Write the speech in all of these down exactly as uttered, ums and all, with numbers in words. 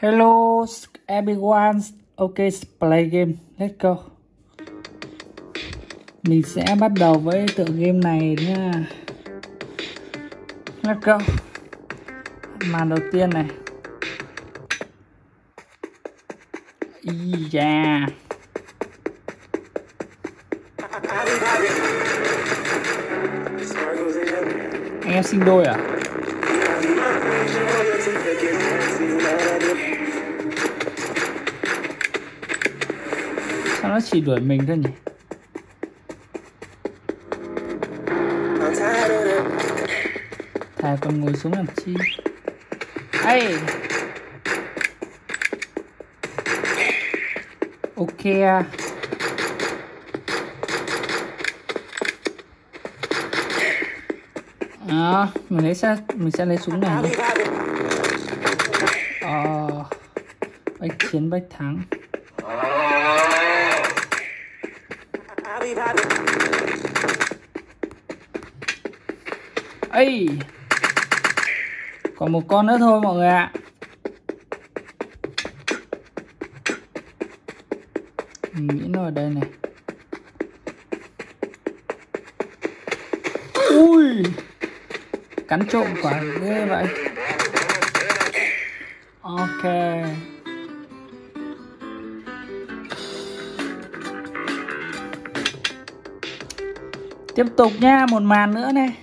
Hello everyone, okay, play game, let's go. Mình sẽ bắt đầu với tựa game này nha. Let's go. Màn đầu tiên này. Yeah. Anh em sinh đôi à? Sao nó chỉ đuổi mình thôi nhỉ? Thà còn ngồi xuống làm chi? Ê! Ok à. À, mình lấy sẽ mình sẽ lấy súng này. Ờ, bách chiến bách thắng. Ây, còn một con nữa thôi mọi người ạ. Mình nghĩ nó ở đây này. Ui, cắn trộm quả ghê vậy. Ok. Tiếp tục nha, một màn nữa này.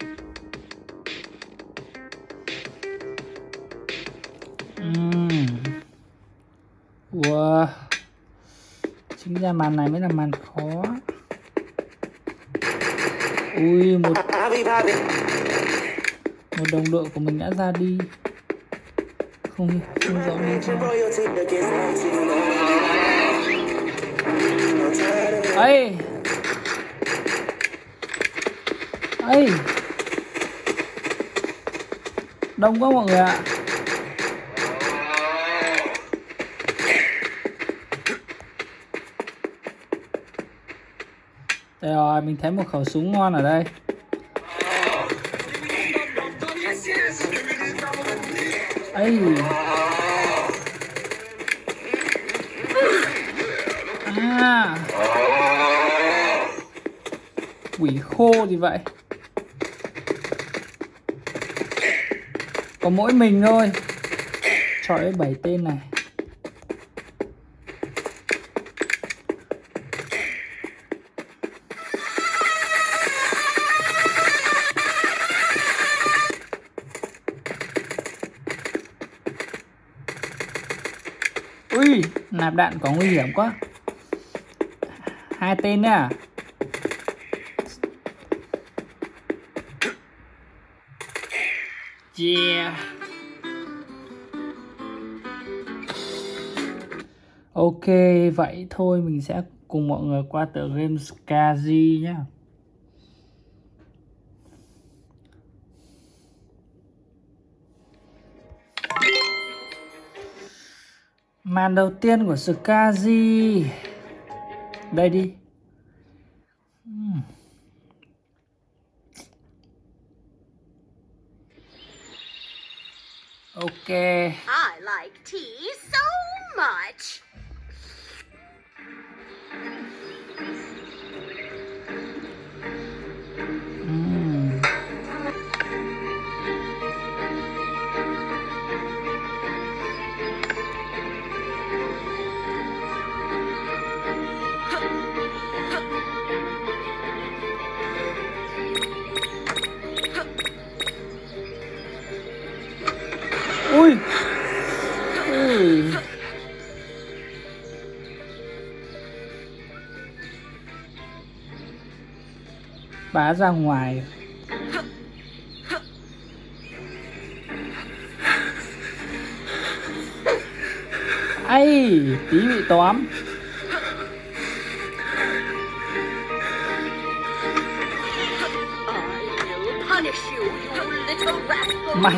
uhm. Wow. Chính ra màn này mới là màn khó. Ui, một một đồng đội của mình đã ra đi. Không, không rõ đi ra. Ây, ây, đông quá mọi người ạ. Đây rồi, mình thấy một khẩu súng ngon ở đây. Ây, à, quỷ khô gì vậy? Có mỗi mình thôi. Trời ơi, bảy tên này. Ui, nạp đạn có nguy hiểm quá. Hai tên nha. Yeah. Ok, vậy thôi mình sẽ cùng mọi người qua tựa game Skazi nhé. Màn đầu tiên của Skazi. Đây đi. uhm. Ok. I like tea so much. uhm. Ui. Ui. Bá ra ngoài. Ây, tí bị tóm. Mày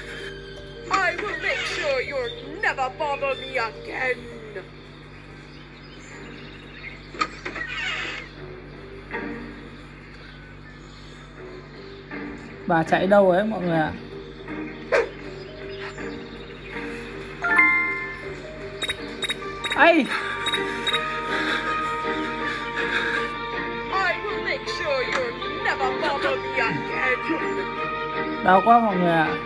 I will make sure you'll never bother me again. Bà chạy đâu ấy mọi người ạ? Ấy! I will make sure you'll never bother me again. Đau quá mọi người ạ.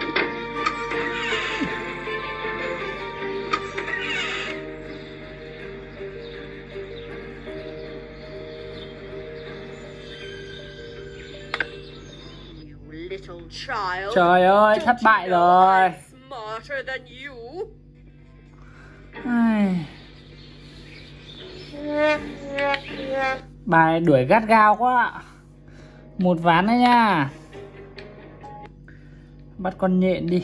You little child. Trời ơi, thất Don't bại you know rồi. I'm smarter than you. Ai... Bà đuổi gắt gao quá ạ. Một ván đấy nha. Bắt con nhện đi.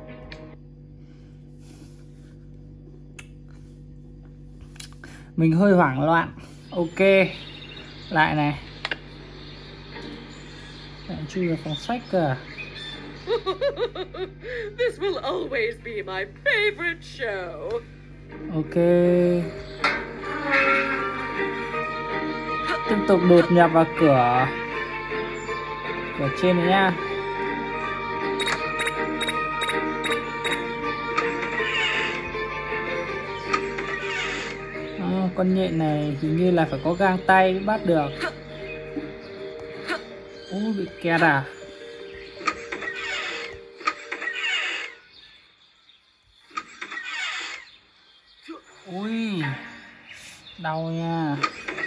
Mình hơi hoảng loạn. Ok. Lại này. Lại chui vào phòng sách cơ à? This will always be my favorite show. Ok. Tiếp tục đột nhập vào cửa. Cửa trên này nha. À, con nhện này hình như là phải có gang tay mới bắt được. Ôi bị kẹt à? Ui, đau nha.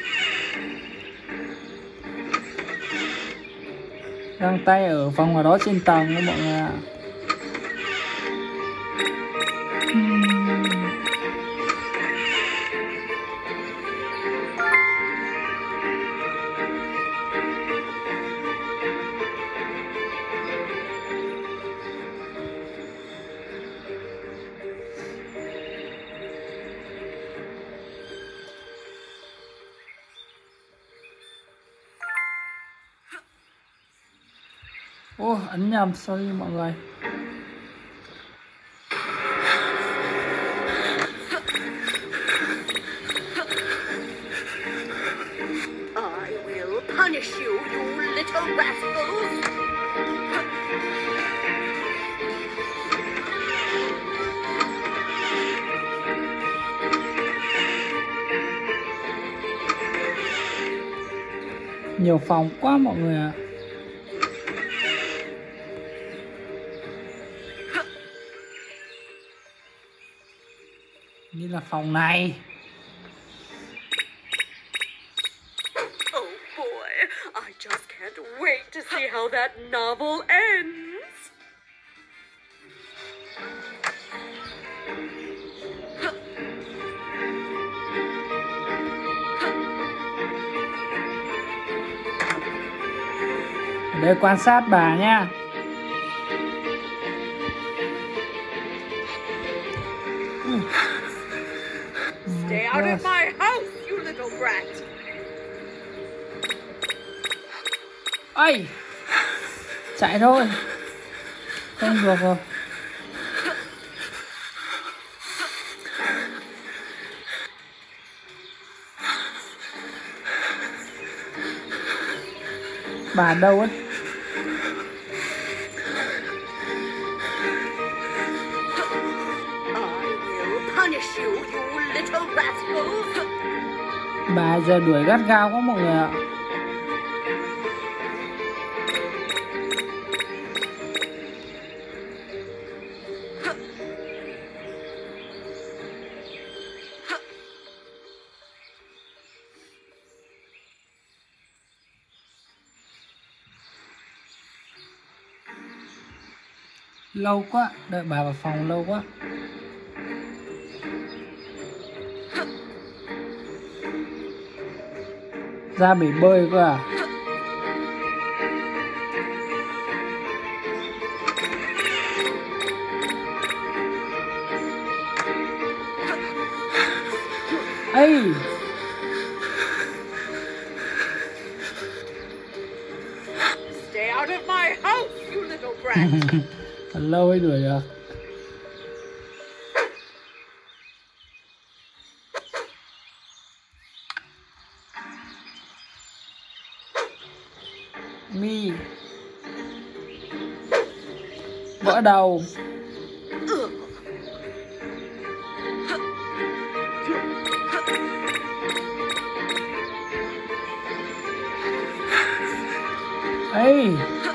Găng tay ở phòng ở đó trên tầng đó mọi người ạ. Ô, oh, ấn nhầm, sorry mọi người. I will punish you, you little rascals. Nhiều phòng quá mọi người ạ. Như là phòng này. Oh boy, I just can't wait to see how that novel ends. Ở đây quan sát bà nha. Stay out of my house, you little brat. Ây, chạy thôi. Không được rồi. Bà đâu ấy? I will punish you, you little rascals. Bà giờ đuổi gắt gao quá mọi người ạ. Lâu quá, đợi bà vào phòng lâu quá. Ra bể bơi cơ à? Ây! Stay out of my house, you little brat. Lâu mới đuổi được. Mi Vỡ đầu. Ê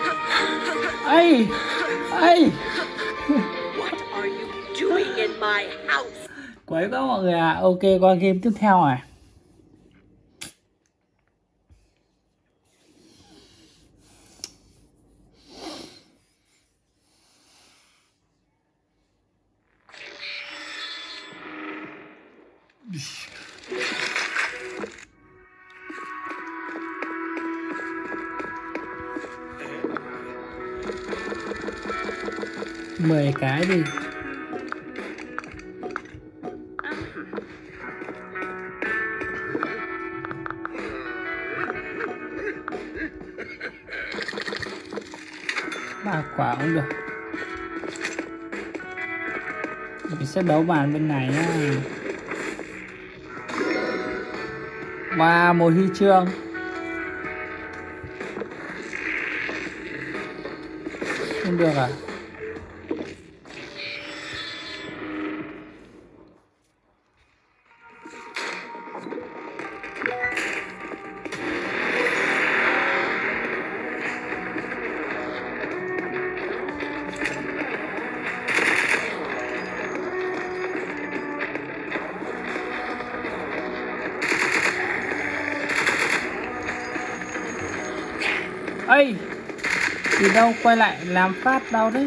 Ê Ê What are you doing in my house? Quấy quá mọi người ạ. À. Ok, qua game tiếp theo à. Mười cái đi. Ba quả cũng được. Mình sẽ đấu bàn bên này nhá. Ba một huy chương. Không được à? Ây, thì đâu quay lại làm phát đâu đấy.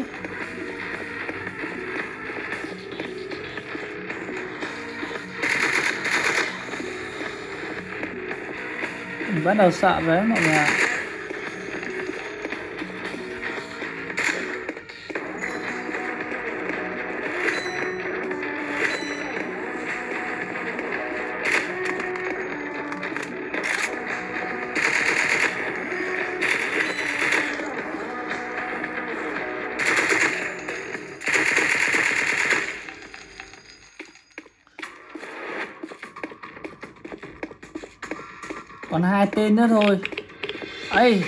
Mình bắt đầu sợ đấy mọi người ạ. Còn hai tên nữa thôi. Ây.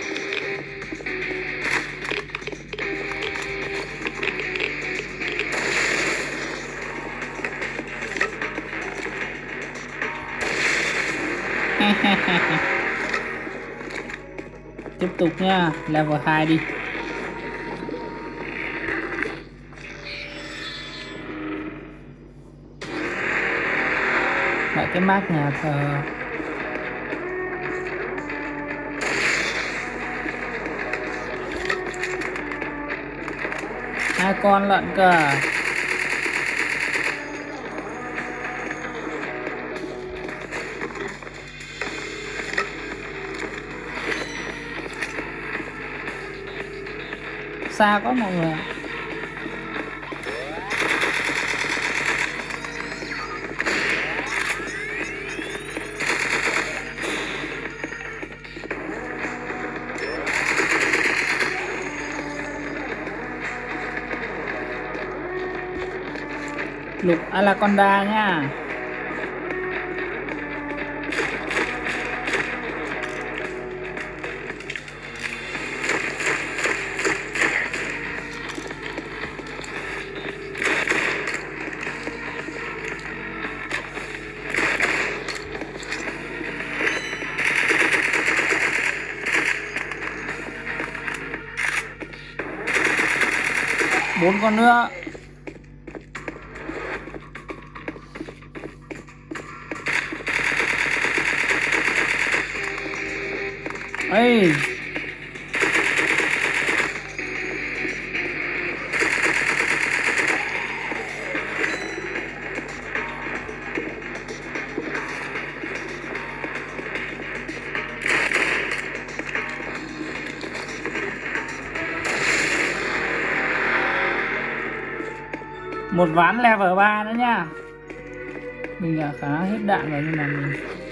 Tiếp tục nha, level hai đi. Lại cái map nhà thờ. Hai con lợn cơ. Xa quá mọi người. Lục Anaconda nha. Bốn con nữa. Ê. Một ván level ba nữa nha. Mình là khá hết đạn rồi nhưng mà mình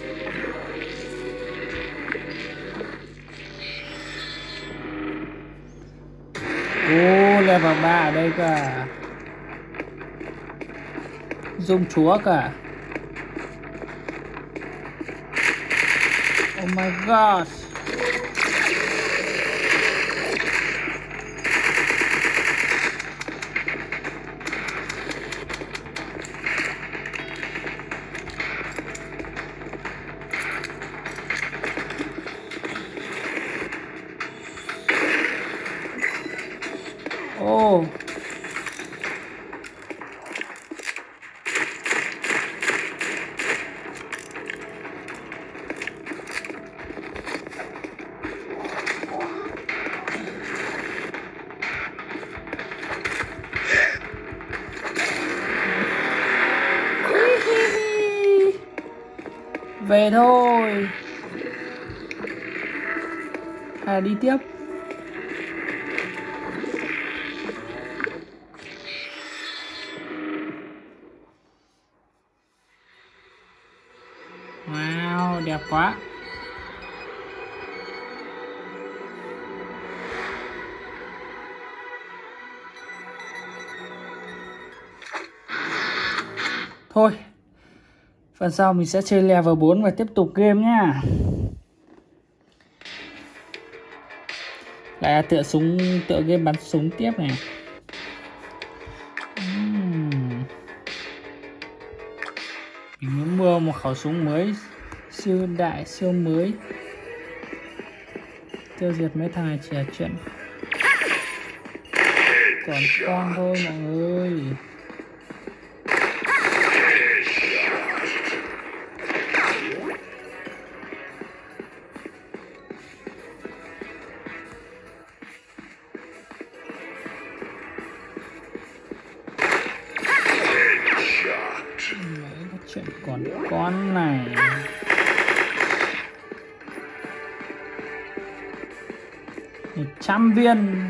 ô oh, level ba ở đây cả. Dung chúa cả. Oh my god. Về thôi. Hay là đi tiếp? Wow, đẹp quá. Thôi, phần sau mình sẽ chơi level bốn và tiếp tục game nhá. Lại là tựa súng, tựa game bắn súng tiếp này. uhm. Mình muốn mua một khẩu súng mới, siêu đại siêu mới, tiêu diệt mấy thằng này chỉ là chuyện còn con thôi mọi người. Mấy cái chuyện còn con này. Một trăm viên.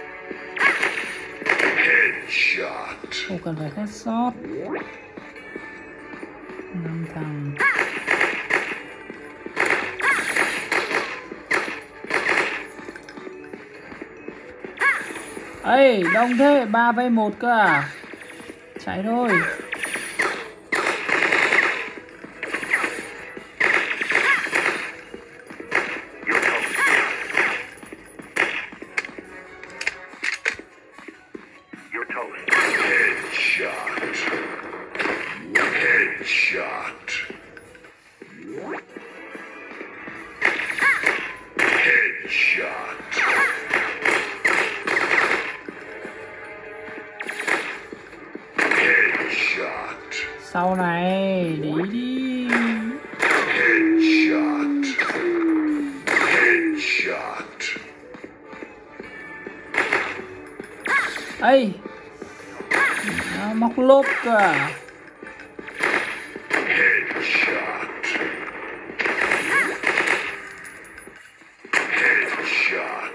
Không cần phải headshot. Năm thằng. Ê, đông thế, ba vs một cơ à? Chạy thôi. Sau này đi đi. Headshot. Headshot. Ây, nó móc lốp cơ à? Headshot. Headshot.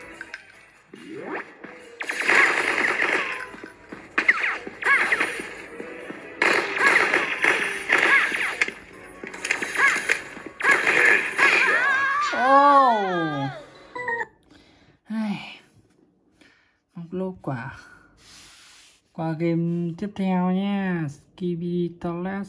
Oh. Ai. Móc lốp quả. Qua game tiếp theo nhé. Skibidi Toilet.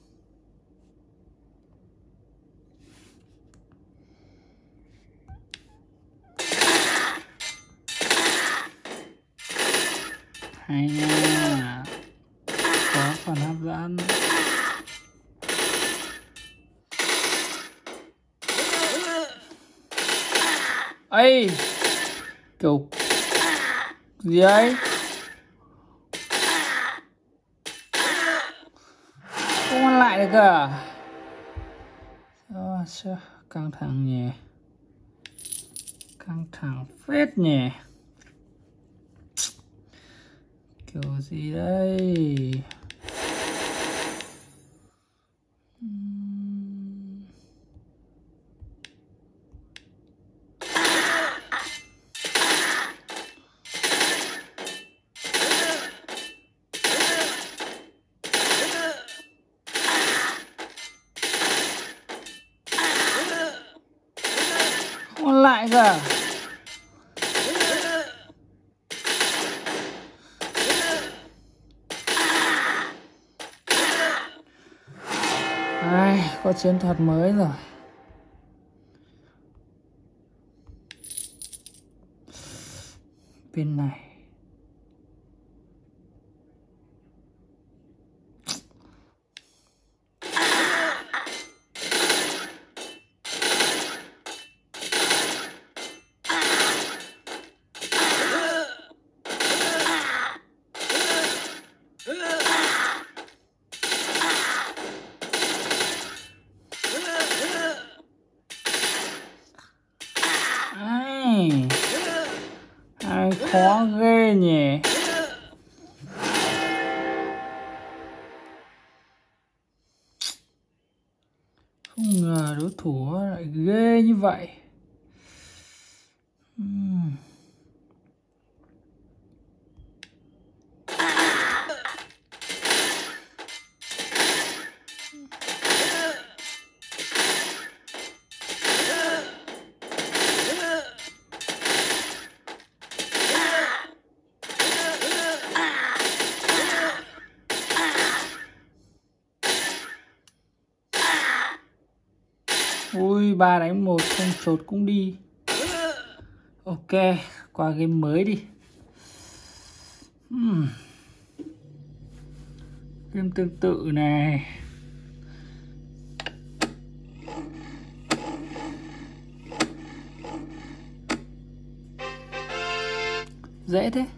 Hay nha. Có phần hấp dẫn. Ây, kiểu gì ấy? Không ăn lại được cơ à? Sao căng thẳng nhỉ? Căng thẳng phết nhỉ? Kiểu gì đây? Không lại cả. Ai, có chiến thuật mới rồi. Bên này. Ai, ai khó ghê nhỉ? Không ngờ đối thủ lại ghê như vậy. Uhm. Ui, ba đánh một không chột cũng đi. Ok, qua game mới đi. uhm. Game tương tự này. Dễ thế.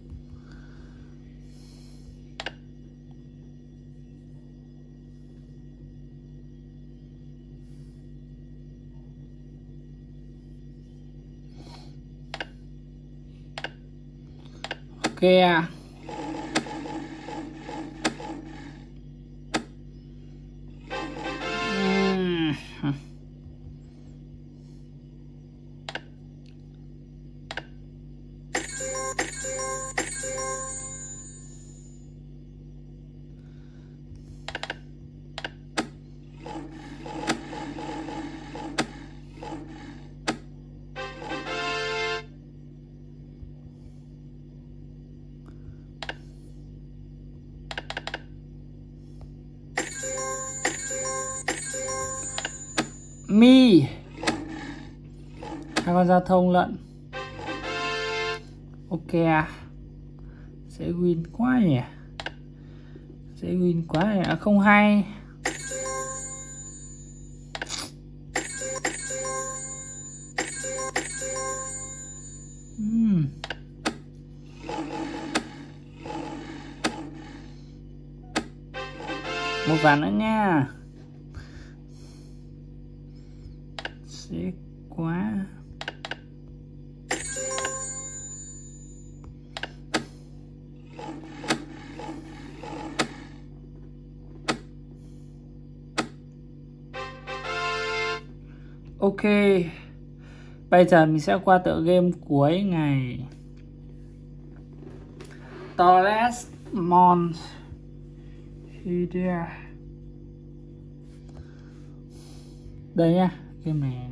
Ok à. Uhm. Mi. Hai con giao thông lận. Ok à. Sẽ win quá nhỉ. Sẽ win quá nhỉ. À, không hay. uhm. Một ván nữa nha. Sẽ quá. Ok. Bây giờ mình sẽ qua tựa game cuối ngày. Tallest Mons. Đây nha, game này.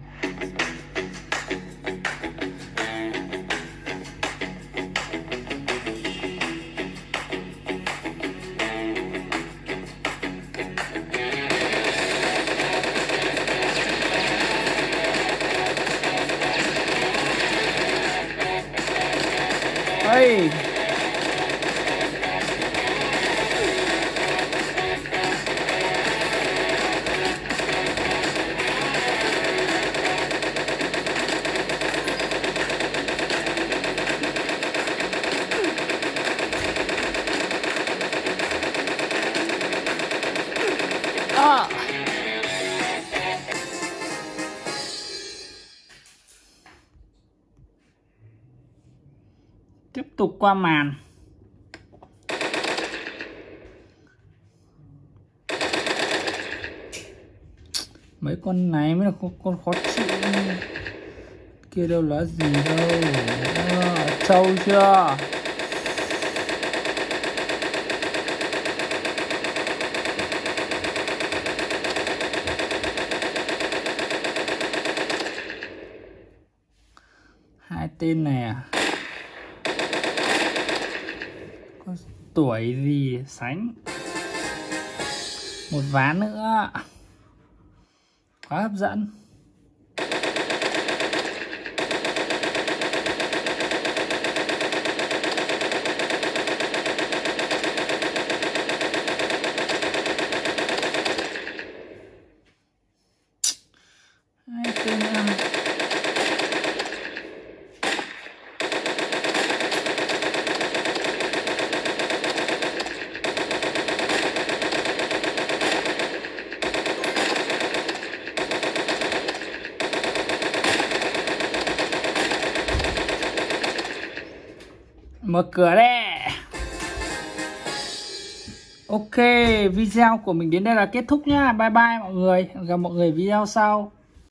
Hey. À. Tiếp tục qua màn. Mấy con này mới là con, con khó chịu. Kia đâu là gì đâu. À, trâu chưa. Hai tên này à. Có tuổi gì sánh. Một ván nữa. Quá hấp dẫn. Hai tên nữa. Mở cửa đây. Ok, video của mình đến đây là kết thúc nhá. Bye bye mọi người. Gặp mọi người video sau.